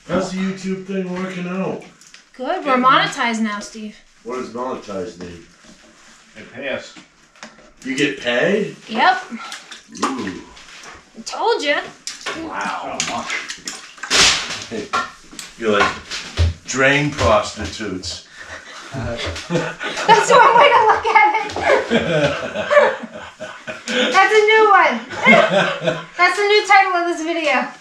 How's the YouTube thing working out? Good. We're monetized now, Steve. What does monetized mean? They pay us. You get paid? Yep. Ooh. I told you. Wow. So much. Hey, you're like drain prostitutes. That's one way to look at it. That's a new one. That's the new title of this video.